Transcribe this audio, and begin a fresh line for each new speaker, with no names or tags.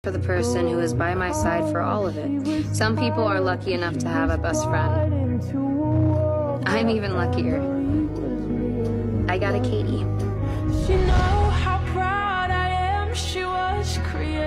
for the person who is by my side for all of it. Some people are lucky enough to have a best friend. I'm even luckier. I got a Katie.
You know how proud I am, she was created.